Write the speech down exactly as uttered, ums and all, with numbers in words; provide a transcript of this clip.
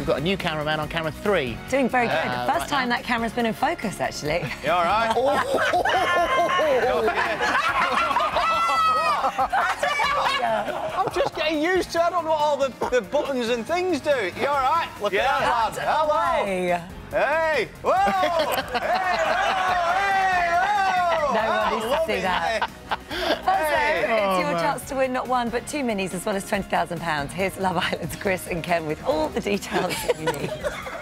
We've got a new cameraman on camera three. Doing very good. Uh, First right time now. that camera's been in focus, actually. You all right? Oh, I'm just getting used to it. I don't know what all the, the buttons and things do. You all right? Look Yeah. at that, lad. Hello. Hey. Hey. Whoa. Hey. Whoa. Hey. Whoa. No one needs to Oh, see that. Hey. So, it's your man. chance to win not one, but two minis, as well as twenty thousand pounds. Here's Love Island's Chris and Ken with all the details that you need.